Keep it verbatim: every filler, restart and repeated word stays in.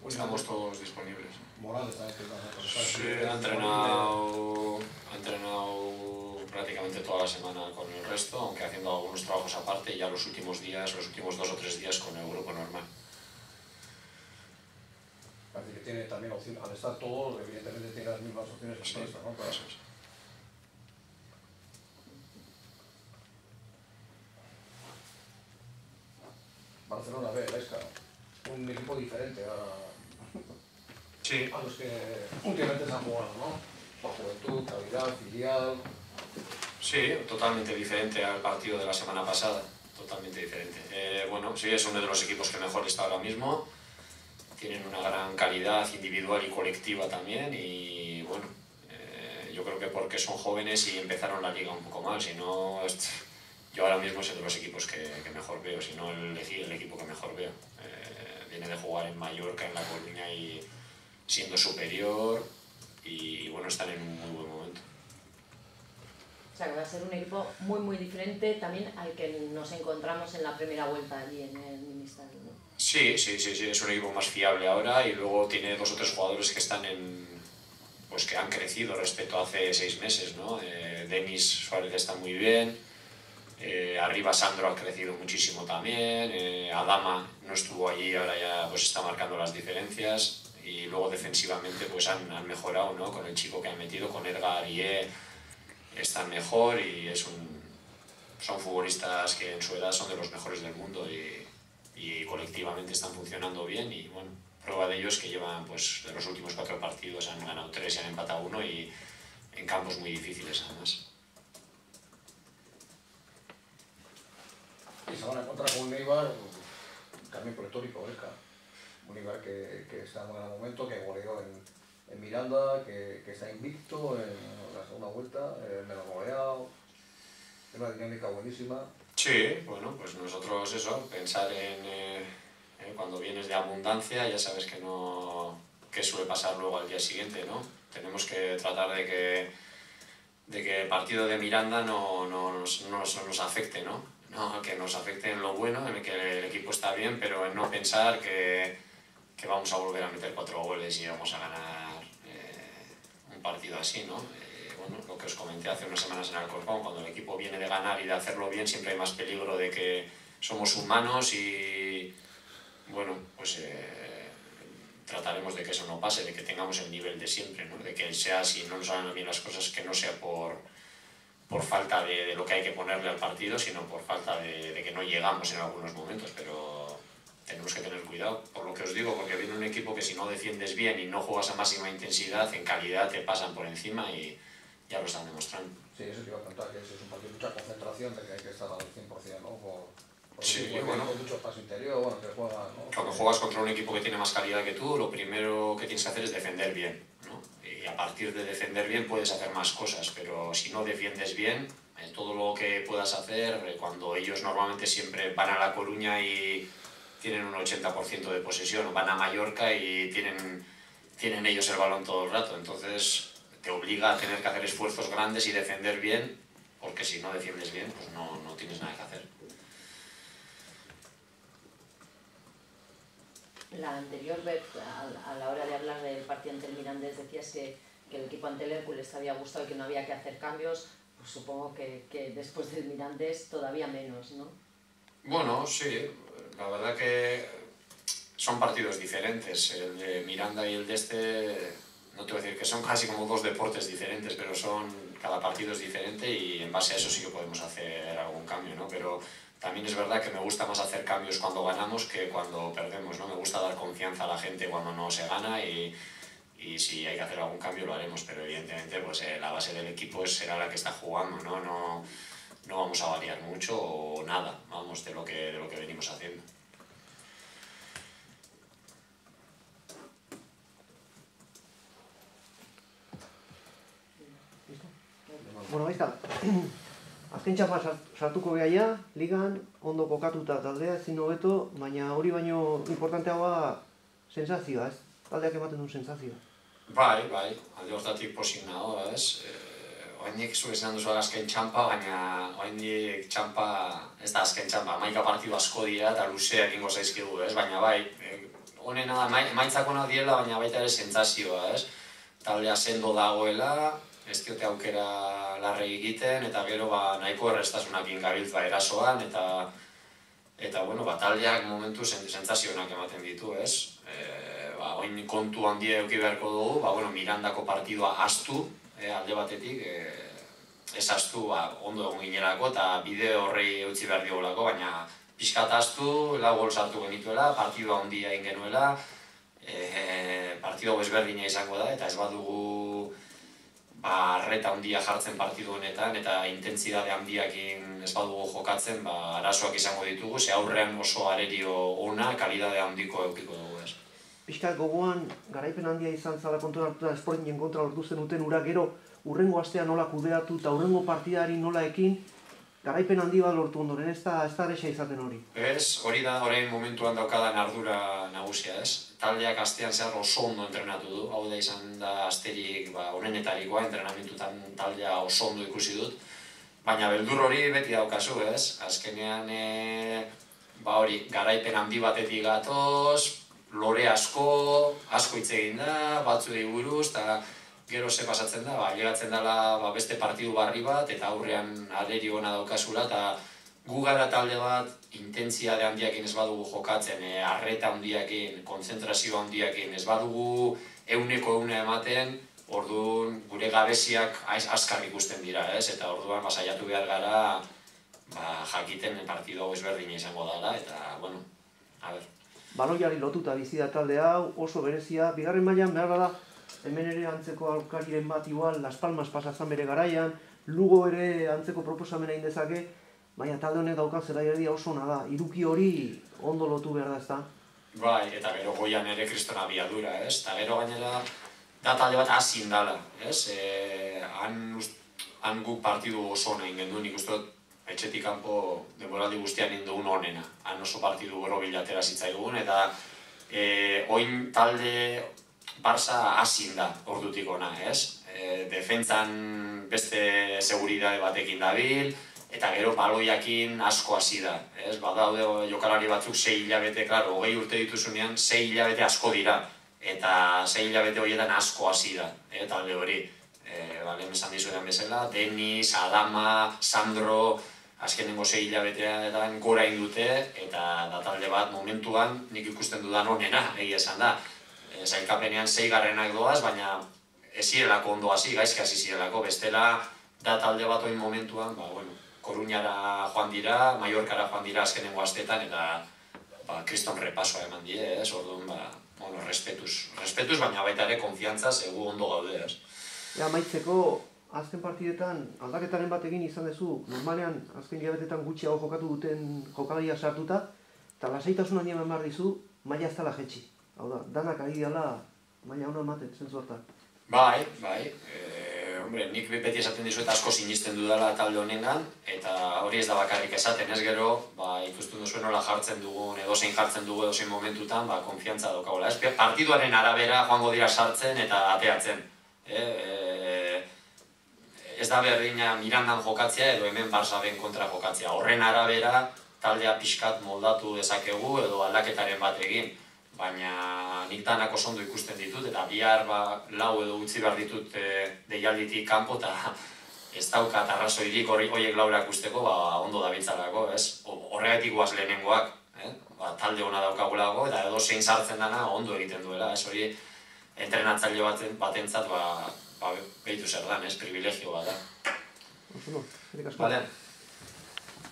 estamos todos disponibles. Morales también. Sí, ha entrenado, ha entrenado prácticamente toda la semana con el resto, aunque haciendo algunos trabajos aparte, y ya los últimos días, los últimos dos o tres días con el grupo normal. Parece que tiene también opción, al estar todos, evidentemente tiene las mismas opciones que Sí, esta, ¿no? Para... eso es. Barcelona B, Vesca, un equipo diferente a, Sí. a los que últimamente se han jugado, ¿no? La juventud, calidad, filial... Sí, totalmente diferente al partido de la semana pasada, totalmente diferente. Eh, bueno, sí, es uno de los equipos que mejor está ahora mismo, tienen una gran calidad individual y colectiva también, y bueno, eh, yo creo que porque son jóvenes y empezaron la liga un poco mal, si no, yo ahora mismo es de los equipos que, que mejor veo, si no el, el equipo que mejor veo. Eh, viene de jugar en Mallorca, en La Coruña, y siendo superior, y bueno, están en un muy buen momento. O sea, que va a ser un equipo muy muy diferente también al que nos encontramos en la primera vuelta allí en el Ministerio, ¿no? Sí, sí, sí, sí, es un equipo más fiable ahora, y luego tiene dos o tres jugadores que están en, pues que han crecido respecto a hace seis meses, ¿no? Eh, Denis Suárez está muy bien, eh, arriba Sandro ha crecido muchísimo también, eh, Adama no estuvo allí, ahora ya pues está marcando las diferencias, y luego defensivamente pues han, han mejorado, ¿no? Con el chico que han metido, con Edgar y E, están mejor, y es un, son futbolistas que en su edad son de los mejores del mundo, y, y colectivamente están funcionando bien, y bueno, prueba de ello es que llevan, pues de los últimos cuatro partidos han ganado tres y han empatado uno, y en campos muy difíciles además. Y se van a encontrar con un Eibar también pletórico, Vesca. Un Eibar que, que está en un gran momento, que goleó en, en Miranda, que, que está invicto en la segunda vuelta, en el goleado, es una dinámica buenísima. Sí, bueno, pues nosotros eso, pensar en eh, eh, cuando vienes de abundancia, ya sabes que no, que suele pasar luego al día siguiente, ¿no? Tenemos que tratar de que, de que el partido de Miranda no, no, nos, no nos afecte, ¿no? No, que nos afecte en lo bueno, en el que el equipo está bien, pero en no pensar que, que vamos a volver a meter cuatro goles y vamos a ganar eh, un partido así, ¿no? Eh, bueno, lo que os comenté hace unas semanas en Alcorcón, cuando el equipo viene de ganar y de hacerlo bien, siempre hay más peligro de que somos humanos, y bueno, pues eh, trataremos de que eso no pase, de que tengamos el nivel de siempre, ¿no? De que sea, si no nos hagan bien las cosas, que no sea por, por falta de, de lo que hay que ponerle al partido, sino por falta de, de que no llegamos en algunos momentos, pero tenemos que tener cuidado, por lo que os digo, porque viene un equipo que si no defiendes bien y no juegas a máxima intensidad, en calidad te pasan por encima, y ya lo están demostrando. Sí, eso te iba a contar, que es un partido de mucha concentración, de que hay que estar al cien por cien, ¿no? Por, por sí, un bueno. Con mucho espacio interior, bueno, que juega, ¿no? Cuando juegas contra un equipo que tiene más calidad que tú, lo primero que tienes que hacer es defender bien, ¿no? Y a partir de defender bien puedes hacer más cosas, pero si no defiendes bien, eh, todo lo que puedas hacer, eh, cuando ellos normalmente siempre van a La Coruña y tienen un ochenta por ciento de posesión, o van a Mallorca y tienen, tienen ellos el balón todo el rato, entonces te obliga a tener que hacer esfuerzos grandes y defender bien, porque si no defiendes bien, pues no, no tienes nada que hacer. La anterior vez, a la hora de hablar del partido ante el Mirandés, decías que, que el equipo ante el Hércules te había gustado y que no había que hacer cambios, pues supongo que, que después del Mirandés todavía menos, ¿no? Bueno, sí, la verdad que son partidos diferentes, el de Miranda y el de este, no te voy a decir que son casi como dos deportes diferentes, pero son, cada partido es diferente, y en base a eso sí que podemos hacer algún cambio, ¿no? Pero también es verdad que me gusta más hacer cambios cuando ganamos que cuando perdemos, ¿no? Me gusta dar confianza a la gente cuando no se gana, y, y si hay que hacer algún cambio lo haremos, pero evidentemente pues, eh, la base del equipo será la que está jugando, ¿no? No, no vamos a variar mucho o nada, vamos, de lo que, de lo que venimos haciendo. Bueno, ahí está. Azken txapa sartuko geha, ligan, ondo kokatuta taldea ezin hobeto, baina hori baino importanteagoa sensazioa, ez? Taldeak ematen duen sensazioa. Bai, bai, alde hortatik pozik nago, ez? Oaindik zu esan duzu azken txampa, baina oaindik txampa, ez da azken txampa, hamaika partidu asko dira eta luzeak ingo zaizkigu, ez? Baina bai, honena da, emaitzak onak direla, baina baita ere sentsazioa, ez? Taldea sendo dagoela, ez diote aukera larre egiten, eta gero ba, nahiko errestasunakin gabiltza erasoan, eta eta bueno, ba, taldeak momentu sentsazioak ematen ditu, ez? E, ba, oin kontu handia eduki beharko dugu, ba, bueno, Mirandako partidua astu, e, alde batetik, e, ez astu, ba, ondo egon ginerako, eta bide horrei eutzi behar diogolako, baina pixkat astu, lau gol sartu genituela, partidua handia egin genuela, e, partidua ezberdina izango da, eta ez badugu ba, arreta handia jartzen partidu honetan, eta intentsitate handiakin ez badugu jokatzen, ba, arazoak izango ditugu, ze aurrean oso arerio ona, kalidade handiko eukiko dugu, ez. Pixkat gogoan, garaipen handia izan zala kontuan hartuta Sportingen kontra lortu zenuten ura, gero urrengo astea nola kudeatu eta urrengo partidari nola ekin, garaipen handi bat lortu ondoren, ez da erresa izaten hori. Ez, hori da orain momentuan daukadan ardura nagusia, ez? Taldeak astean zehar oso ondo entrenatu du, hau da izan da asterik ba, onenetarikoa, entrenamentutan taldea oso ondo ikusi dut, baina beldur hori beti daukazu, ez? Azkenean, e, ba hori, garaipen handi batetik gatoz, lore asko, asko hitz egin da, batzuei buruz, eta gero ze pasatzen da, ba, llegatzen dela ba, beste partidu barri bat, eta aurrean arerio ona daukazula, eta gu gara talde bat, intentsitate handiakin ez badugu jokatzen, e, arreta handiakin, konzentrazio handiakin, ez badugu euneko euna ematen, orduan gure gabeziak azkar ikusten dira, ez? Eta orduan ba, saiatu behar gara ba, jakiten partidu hau ezberdina izango dela, eta, bueno, a ber. Baloiari lotuta bizi da talde hau, oso berezia, bigarren mailan behar da, hemen ere antzeko aurkariren bat igual, Las Palmas pasazan bere garaian, Lugo ere antzeko proposamena egin dezake, baina talde honek daukan zelaialdia oso ona da, hiruki hori ondo lotu behar da, ezta? Bai, eta gero goian ere kriston abiadura, ez? Eta gero gainera da talde bat hasi indala, ez? E, han, han guk partidu oso ona egin genuen, nik uste dut etxetik kanpo denboraldi guztian egin dugun onena. Han oso partidu gero bilatera zitzaigun, eta e, oin talde Barça hasin da ordutik ona, ez? E, defentzan beste seguridade batekin dabil, eta gero baloiakin asko hasi da, ez? Badaude jokalari batzuk sei hilabete, klaro, hogei urte dituzunean, sei hilabete asko dira, eta sei hilabete horietan asko hasi da, e, talde hori. E, ba, lehen esan dizuetan bezala, Denis, Adama, Sandro, azkenengo sei hilabetean gora indute, eta da talde bat momentuan nik ikusten dudan onena, egia esan da. Zailkapenean sei garrenak doaz, baina ez zirelako ondo hasi, gaizki hasi zirelako, bestela da talde bat oin momentuan, ba, bueno, Koruñara joan dira, Mallorcara joan dira azkenengo astetan, eta ba, kriston repasoa eman die, ez, orduan, ba, bueno, respetuz, respetuz, baina baita ere konfiantzaz egu ondo gaude, ez. Ja, maitzeko, azken partidetan aldaketaren bat egin izan duzu, normalean azken hilabetetan gutxiago jokatu duten jokalaria sartuta, eta lasaitasun handia eman behar dizu, maila ez dela jetxi. Hau da, danak ari dela maila hona ematen, zentzu hartan. Bai, bai. E, hombre, nik beti esaten dizuet asko sinisten dudala talde honengan, eta hori ez da bakarrik esaten, ez gero, ba, ikusten duzuen nola jartzen dugun, edozein jartzen dugu edozein momentutan, ba, konfiantza daukagola. Ez, partiduaren arabera joango dira sartzen eta ateatzen. E, e, ez da berdina Mirandan jokatzea edo hemen Barsaren kontra jokatzea. Horren arabera taldea pixkat moldatu dezakegu edo aldaketaren bat egin. Baina nik danak oso ondo ikusten ditut, eta bihar ba, lau edo utzi behar ditut e, deialditik kanpo, eta ez daukat arrazoirik horiek laurak usteko ba, ondo dabiltzalako, ez? Horregatik guaz lehenengoak, eh? Ba, talde hona daukagulago, eta edo zein sartzen dana ondo egiten duela, ez hori entrenatzaile baten, batentzat ba, ba, behitu zer dan, ez? Privilegio bat da. Oso no, erik asko. Vale.